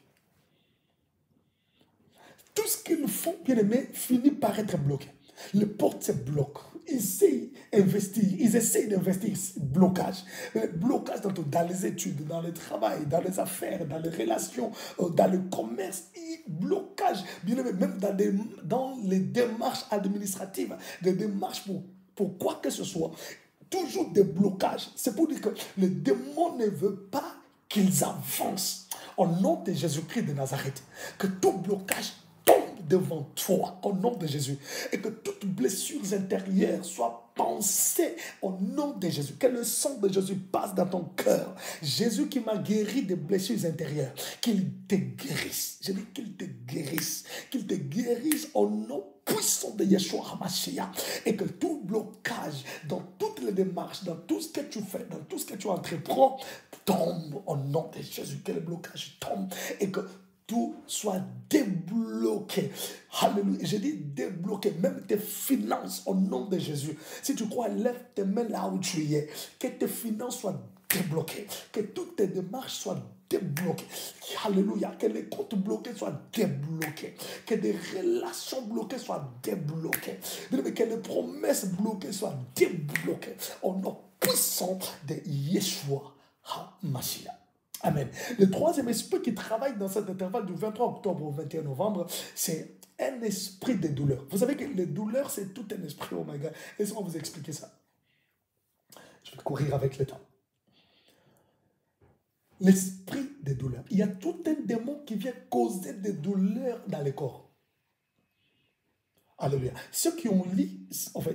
Tout ce qu'ils font, bien aimé, finit par être bloqué. Les portes se bloquent. Ils essayent d'investir. Blocage. Blocage dans les études, dans le travail, dans les affaires, dans les relations, dans le commerce. Blocage. Bien aimé, même dans les démarches administratives, des démarches pour quoi que ce soit. Toujours des blocages. C'est pour dire que le démon ne veut pas qu'ils avancent. Au nom de Jésus-Christ de Nazareth, que tout blocage devant toi, au nom de Jésus, et que toutes blessures intérieures soient pensées au nom de Jésus, que le sang de Jésus passe dans ton cœur. Jésus qui m'a guéri des blessures intérieures, qu'il te guérisse. Je dis qu'il te guérisse au nom puissant de Yeshua HaMashiach, et que tout blocage dans toutes les démarches, dans tout ce que tu fais, dans tout ce que tu entreprends, tombe au nom de Jésus, que le blocage tombe, et que tout soit débloqué. Alléluia. Je dis débloqué, même tes finances au nom de Jésus. Si tu crois, lève tes mains là où tu es. Que tes finances soient débloquées. Que toutes tes démarches soient débloquées. Alléluia. Que les comptes bloqués soient débloqués. Que des relations bloquées soient débloquées. Que les promesses bloquées soient débloquées. Au nom puissant de Yeshua HaMashiach. Amen. Le troisième esprit qui travaille dans cet intervalle du 23 octobre au 21 novembre, c'est un esprit de douleur. Vous savez que les douleurs, c'est tout un esprit. Oh my God. Laissez-moi vous expliquer ça. Je vais courir avec le temps. L'esprit de douleur. Il y a tout un démon qui vient causer des douleurs dans le corps. Alléluia. Ceux qui ont lu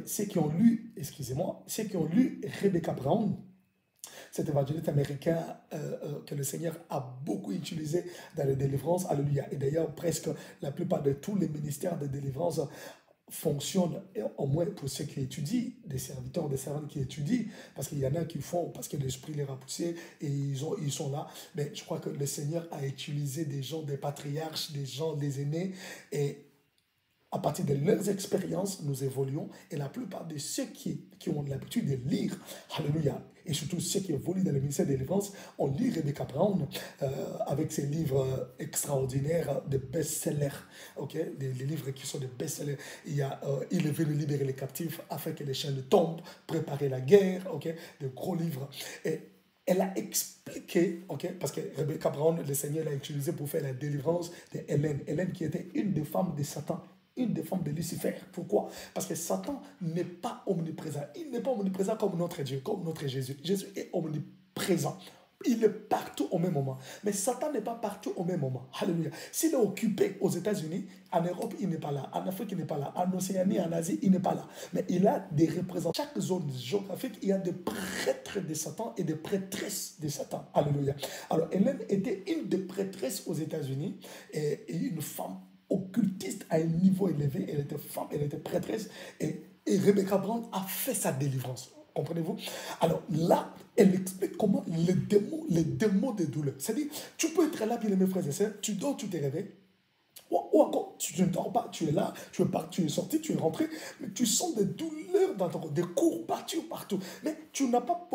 Rebecca Brown, cet évangéliste américain que le Seigneur a beaucoup utilisé dans les délivrances. Alléluia. Et d'ailleurs, presque la plupart de tous les ministères de délivrance fonctionnent, au moins pour ceux qui étudient, des serviteurs, des servantes qui étudient, parce qu'il y en a qui font, parce que l'esprit les a poussés et ils sont là. Mais je crois que le Seigneur a utilisé des gens, des patriarches, des gens, des aînés, et à partir de leurs expériences, nous évoluons. Et la plupart de ceux qui ont l'habitude de lire, alléluia, et surtout ceux qui évoluent dans le ministère de délivrance, on lit Rebecca Brown avec ses livres extraordinaires de best-sellers. Okay? Des livres qui sont des best-sellers. Il est venu libérer les captifs afin que les chaînes tombent, préparer la guerre, okay? De gros livres. Et elle a expliqué, okay, parce que Rebecca Brown, le Seigneur l'a utilisé pour faire la délivrance de Hélène. Hélène qui était une des femmes de Satan. Une des formes de Lucifer. Pourquoi? Parce que Satan n'est pas omniprésent. Il n'est pas omniprésent comme notre Dieu, comme notre Jésus. Jésus est omniprésent. Il est partout au même moment. Mais Satan n'est pas partout au même moment. Alléluia. S'il est occupé aux États-Unis, en Europe, il n'est pas là. En Afrique, il n'est pas là. En Océanie, en Asie, il n'est pas là. Mais il a des représentants. Chaque zone géographique, il y a des prêtres de Satan et des prêtresses de Satan. Alléluia. Alors, Hélène était une des prêtresses aux États-Unis et une femme occultiste à un niveau élevé. Elle était femme, elle était prêtresse. Et Rebecca Brown a fait sa délivrance. Comprenez-vous? Alors là, elle explique comment les démons de douleur. C'est-à-dire, tu peux être là, bien mes frères et sœurs, tu dors, tu te réveilles. Ou encore, tu ne dors pas, tu es là, tu es sorti, tu es rentré, mais tu sens des douleurs dans ton corps, des courbatures partout. Mais tu n'as pas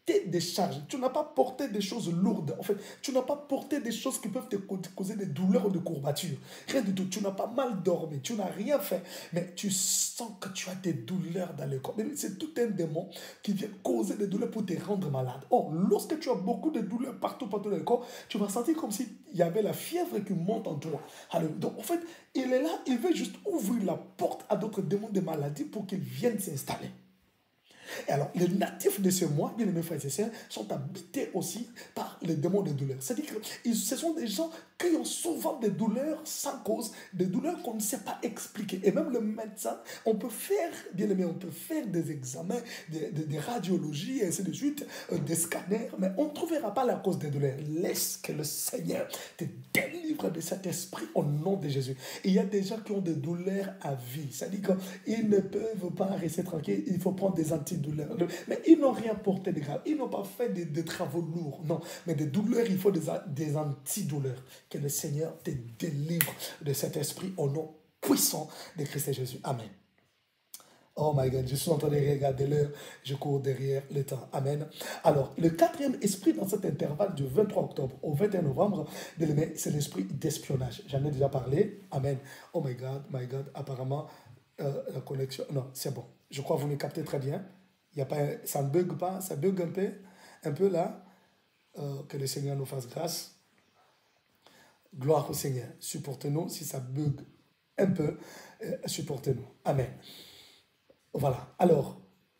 des charges, tu n'as pas porté des choses lourdes. En fait, tu n'as pas porté des choses qui peuvent te causer des douleurs ou des courbatures. Rien du tout. Tu n'as pas mal dormi, tu n'as rien fait, mais tu sens que tu as des douleurs dans le corps. C'est tout un démon qui vient causer des douleurs pour te rendre malade. Or, lorsque tu as beaucoup de douleurs partout dans le corps, tu vas sentir comme s'il y avait la fièvre qui monte en toi. Alors, donc, en fait, il est là, il veut juste ouvrir la porte à d'autres démons de maladie pour qu'ils viennent s'installer. Et alors, les natifs de ce mois, bien aimés frères et sœurs, sont habités aussi par les démons de douleur. C'est-à-dire que ce sont des gens qui ont souvent des douleurs sans cause, des douleurs qu'on ne sait pas expliquer. Et même le médecin, on peut faire, bien aimé, on peut faire des examens, des radiologies, et ainsi de suite, des scanners, mais on ne trouvera pas la cause des douleurs. Laisse que le Seigneur te délivre de cet esprit au nom de Jésus. Et il y a des gens qui ont des douleurs à vie. C'est-à-dire qu'ils ne peuvent pas rester tranquilles, il faut prendre des antidouleurs. Mais ils n'ont rien porté de grave. Ils n'ont pas fait des travaux lourds. Non, mais des douleurs, il faut des antidouleurs. Que le Seigneur te délivre de cet esprit au nom puissant de Christ Jésus. Amen. Oh my God, je suis en train de regarder l'heure, je cours derrière le temps. Amen. Alors, le quatrième esprit dans cet intervalle du 23 octobre au 21 novembre, c'est l'esprit d'espionnage. J'en ai déjà parlé. Amen. Oh my God, apparemment, la connexion, non, c'est bon. Je crois que vous me captez très bien. Il y a pas, ça ne bug pas, ça bug un peu là. Que le Seigneur nous fasse grâce. Gloire au Seigneur. Supportez-nous. Si ça bug un peu, supportez-nous. Amen. Voilà. Alors,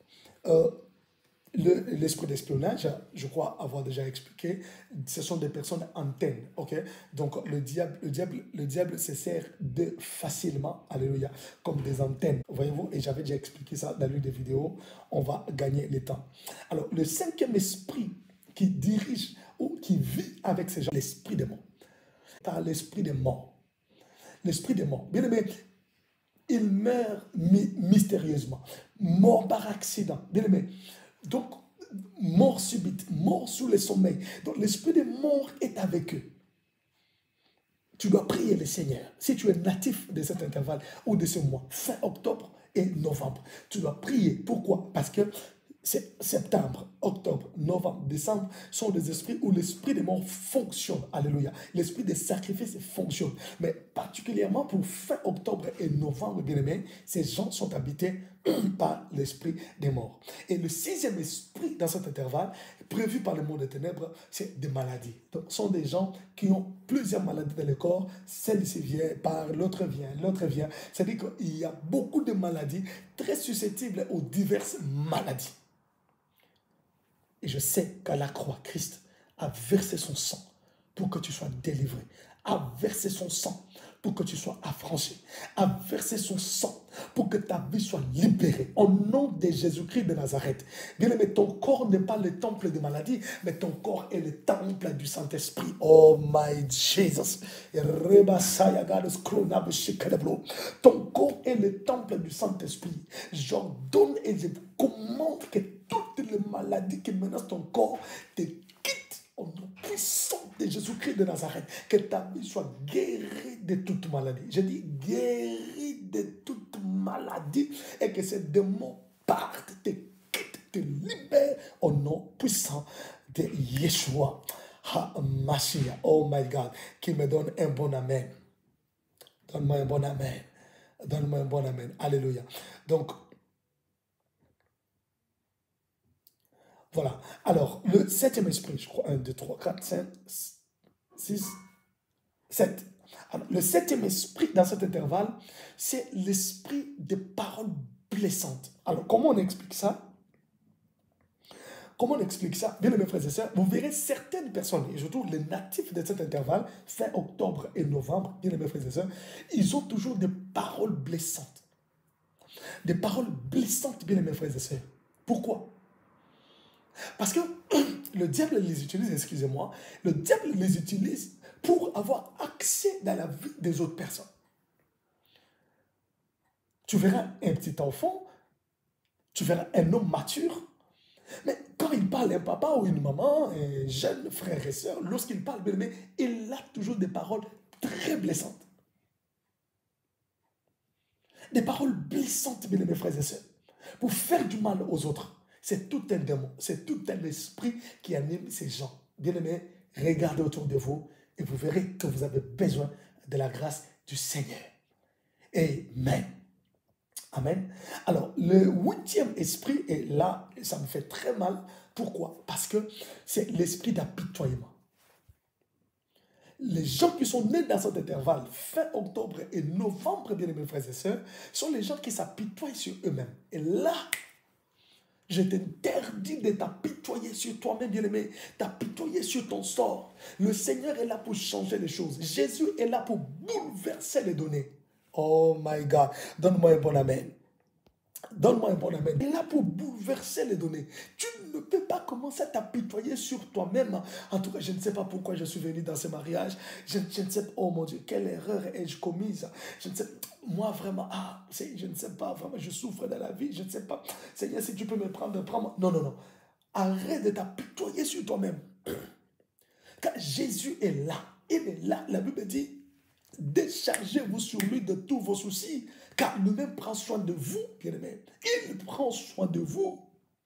l'esprit d'espionnage, je crois avoir déjà expliqué, ce sont des personnes antennes. Ok. Donc, le diable se sert de facilement, alléluia, comme des antennes. Voyez-vous, et j'avais déjà expliqué ça dans l'une des vidéos. On va gagner le temps. Alors, le cinquième esprit qui dirige ou qui vit avec ces gens, l'esprit des morts. Par l'esprit des morts. L'esprit des morts. Bien aimé, il meurt mystérieusement, mort par accident. Bien aimé. Donc, mort subite, mort sous le sommeil. Donc, l'esprit des morts est avec eux. Tu dois prier le Seigneur. Si tu es natif de cet intervalle ou de ce mois, fin octobre et novembre, tu dois prier. Pourquoi? Parce que c'est septembre, octobre, novembre, décembre sont des esprits où l'esprit des morts fonctionne. Alléluia. L'esprit des sacrifices fonctionne. Mais particulièrement pour fin octobre et novembre, bien aimés, ces gens sont habités par l'esprit des morts. Et le sixième esprit dans cet intervalle, prévu par le monde des ténèbres, c'est des maladies. Donc, ce sont des gens qui ont plusieurs maladies dans le corps. Celle-ci vient, par l'autre vient, l'autre vient. C'est-à-dire qu'il y a beaucoup de maladies très susceptibles aux diverses maladies. Et je sais qu'à la croix, Christ a versé son sang pour que tu sois délivré, a versé son sang pour que tu sois affranchi, a versé son sang pour que ta vie soit libérée. Au nom de Jésus-Christ de Nazareth. Bien aimé, ton corps n'est pas le temple de maladie, mais ton corps est le temple du Saint-Esprit. Oh my Jesus. Ton corps est le temple du Saint-Esprit. J'ordonne et je commande que toutes les maladies qui menacent ton corps te quittent au nom puissant de Jésus-Christ de Nazareth. Que ta vie soit guérie de toute maladie. Je dis guérie de toute maladie et que ces démons partent, te quittent, te libèrent au nom puissant de Yeshua HaMashiach. Oh my God, qui me donne un bon amen. Donne-moi un bon amen. Donne-moi un bon amen. Alléluia. Donc, voilà. Alors, le septième esprit, je crois, 1, 2, 3, 4, 5, 6, 7. Alors, le septième esprit dans cet intervalle, c'est l'esprit des paroles blessantes. Alors, comment on explique ça? Comment on explique ça? Bien mes frères et sœurs, vous verrez certaines personnes, et surtout les natifs de cet intervalle, fin octobre et novembre, bien mes frères et sœurs, ils ont toujours des paroles blessantes. Des paroles blessantes, bien mes frères et sœurs. Pourquoi? Parce que le diable les utilise, excusez-moi, le diable les utilise pour avoir accès dans la vie des autres personnes. Tu verras un petit enfant, tu verras un homme mature, mais quand il parle à un papa ou une maman, un jeune frère et soeur, lorsqu'il parle, il a toujours des paroles très blessantes. Des paroles blessantes, mes frères et sœurs, pour faire du mal aux autres. C'est tout un démon, c'est tout un esprit qui anime ces gens. Bien-aimés, regardez autour de vous et vous verrez que vous avez besoin de la grâce du Seigneur. Amen. Amen. Alors, le 8e esprit, et là, ça me fait très mal. Pourquoi? Parce que c'est l'esprit d'apitoiement. Les gens qui sont nés dans cet intervalle, fin octobre et novembre, bien aimés frères et sœurs, sont les gens qui s'apitoient sur eux-mêmes. Et là, je t'interdis de t'apitoyer sur toi-même, bien-aimé, t'apitoyer sur ton sort. Le Seigneur est là pour changer les choses. Jésus est là pour bouleverser les données. Oh my God, donne-moi un bon amen. Donne-moi un bon amen. Il est là pour bouleverser les données. Tu ne peux pas commencer à t'apitoyer sur toi-même. En tout cas, je ne sais pas pourquoi je suis venu dans ce mariage. Je ne sais pas, oh mon Dieu, quelle erreur ai-je commise. Je ne sais moi vraiment, je ne sais pas, vraiment, je souffre de la vie. Je ne sais pas. Seigneur, si tu peux me prendre, prends-moi. Non, non, non. Arrête de t'apitoyer sur toi-même. Car Jésus est là. Il est là. La Bible dit, déchargez-vous sur lui de tous vos soucis, car lui-même prend soin de vous, bien-aimé. Il prend soin de vous.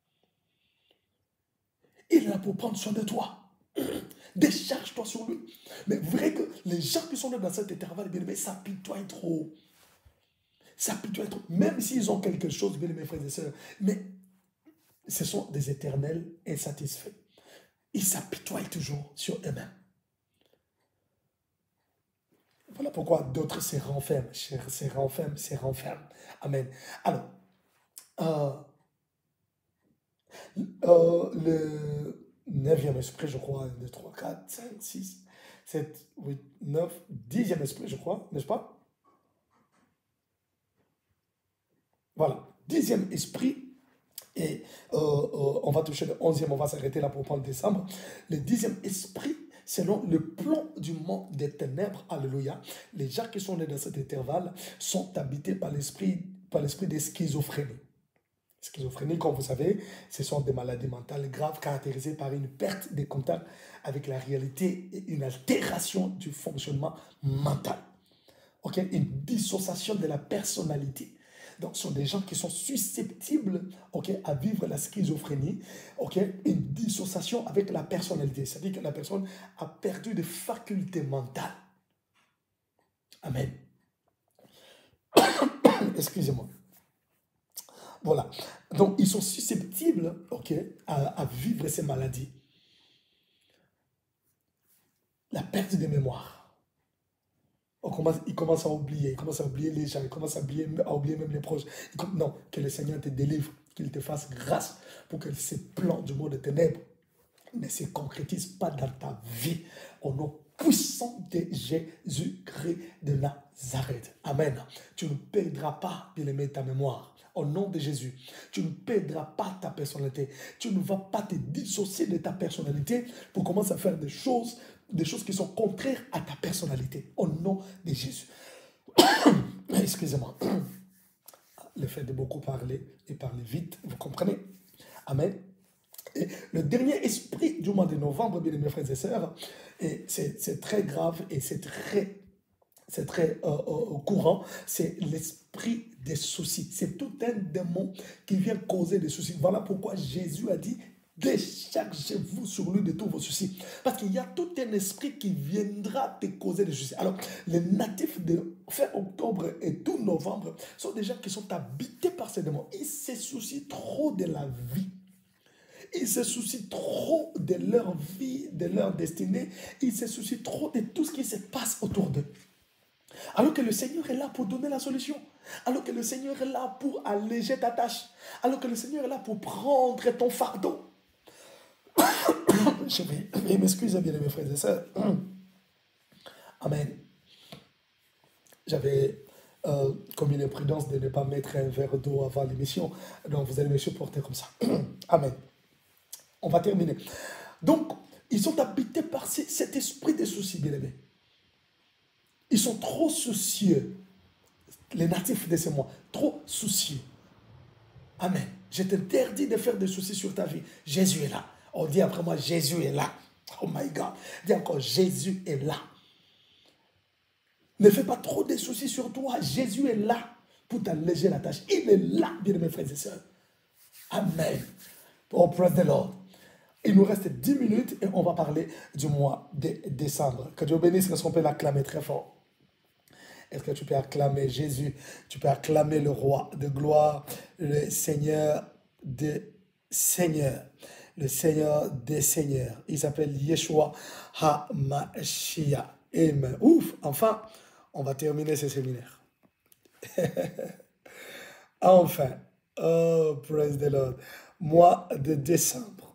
Il est là pour prendre soin de toi. Décharge-toi sur lui. Mais vous verrez que les gens qui sont là dans cet intervalle, bien-aimé, s'apitoient trop. S'apitoient trop. Même s'ils ont quelque chose, bien-aimés frères et sœurs, mais ce sont des éternels insatisfaits. Ils s'apitoient toujours sur eux-mêmes. Voilà pourquoi d'autres se renferment, se renferment. Amen. Alors, le 9e esprit, je crois, 1, 2, 3, 4, 5, 6, 7, 8, 9, 10e esprit, je crois, n'est-ce pas? Voilà, 10e esprit. Et on va toucher le 11e, on va s'arrêter là pour prendre décembre. Le 10e esprit, selon le plan du monde des ténèbres, alléluia, les gens qui sont nés dans cet intervalle sont habités par l'esprit de schizophrénie. Schizophrénie, comme vous savez, ce sont des maladies mentales graves caractérisées par une perte de contact avec la réalité et une altération du fonctionnement mental. Okay? Une dissociation de la personnalité. Donc, ce sont des gens qui sont susceptibles à vivre la schizophrénie, une dissociation avec la personnalité. C'est-à-dire que la personne a perdu des facultés mentales. Amen. Excusez-moi. Voilà. Donc, ils sont susceptibles à vivre ces maladies. La perte de mémoire. Ils commencent à oublier les gens, ils commencent à oublier même les proches. Non, que le Seigneur te délivre, qu'il te fasse grâce pour que ces plans du monde des ténèbres ne se concrétisent pas dans ta vie. Au nom puissant de Jésus-Christ de Nazareth. Amen. Tu ne perdras pas, bien-aimé, ta mémoire. Au nom de Jésus, tu ne perdras pas ta personnalité. Tu ne vas pas te dissocier de ta personnalité pour commencer à faire des choses qui sont contraires à ta personnalité. Au nom de Jésus. Excusez-moi. Le fait de beaucoup parler et parler vite, vous comprenez? Amen. Et le dernier esprit du mois de novembre, bien mes frères et sœurs, et c'est très grave et c'est très courant, c'est l'esprit des soucis. C'est tout un démon qui vient causer des soucis. Voilà pourquoi Jésus a dit, déchargez-vous sur lui de tous vos soucis. Parce qu'il y a tout un esprit qui viendra te causer des soucis. Alors, les natifs de fin octobre et tout novembre sont des gens qui sont habités par ces démons. Ils se soucient trop de la vie. Ils se soucient trop de leur vie, de leur destinée. Ils se soucient trop de tout ce qui se passe autour d'eux. Alors que le Seigneur est là pour donner la solution. Alors que le Seigneur est là pour alléger ta tâche. Alors que le Seigneur est là pour prendre ton fardeau. Je vais m'excuser bien mes frères et sœurs. Amen. J'avais commis l'imprudence de ne pas mettre un verre d'eau avant l'émission. Donc vous allez me supporter comme ça. Amen. On va terminer. Donc, ils sont habités par cet esprit de soucis, bien aimés. Ils sont trop soucieux. Les natifs de ce mois, trop soucieux. Amen. Je t'interdis de faire des soucis sur ta vie. Jésus est là. On dit après moi, Jésus est là. Oh my God. Dis encore, Jésus est là. Ne fais pas trop de soucis sur toi. Jésus est là pour t'alléger la tâche. Il est là, bien mes frères et sœurs. Amen. Oh, praise the Lord. Il nous reste 10 minutes et on va parler du mois de décembre. Que Dieu bénisse, est-ce qu'on peut l'acclamer très fort? Est-ce que tu peux acclamer Jésus? Tu peux acclamer le roi de gloire, le Seigneur des seigneurs, le Seigneur des seigneurs. Il s'appelle Yeshua HaMashiach. Amen. Ouf, enfin, on va terminer ce séminaire. Enfin, oh, praise the Lord. Mois de décembre.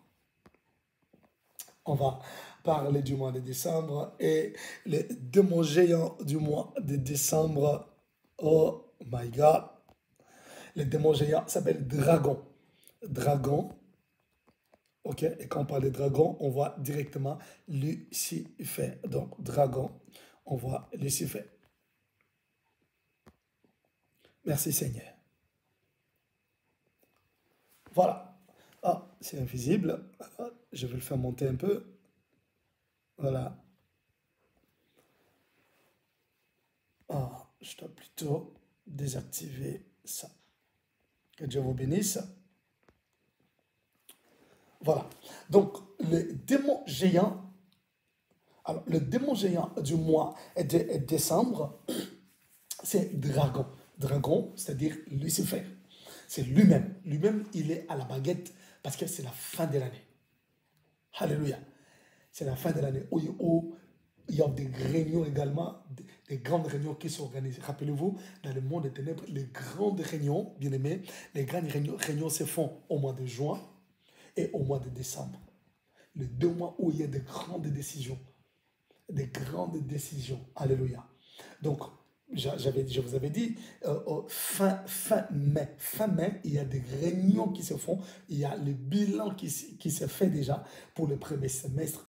On va parler du mois de décembre et le démon géant du mois de décembre. Oh my God. Le démon géant s'appelle Dragon. Dragon. Ok, et quand on parle de dragon, on voit directement Lucifer. Donc, dragon, on voit Lucifer. Merci Seigneur. Voilà. Ah, c'est invisible. Je vais le faire monter un peu. Voilà. Ah, je dois plutôt désactiver ça. Que Dieu vous bénisse. Voilà. Donc, le démon géant, alors, le démon géant du mois de décembre, c'est Dragon. Dragon, c'est-à-dire Lucifer. C'est lui-même. Lui-même, il est à la baguette parce que c'est la fin de l'année. Alléluia. C'est la fin de l'année où il y a des réunions également, des grandes réunions qui s'organisent. Rappelez-vous, dans le monde des ténèbres, les grandes réunions, bien aimés, les grandes réunions se font au mois de juin et au mois de décembre. Les 2 mois où il y a des grandes décisions. Des grandes décisions. Alléluia. Donc, je vous avais dit, fin mai, il y a des réunions qui se font, il y a le bilan qui se fait déjà pour le premier semestre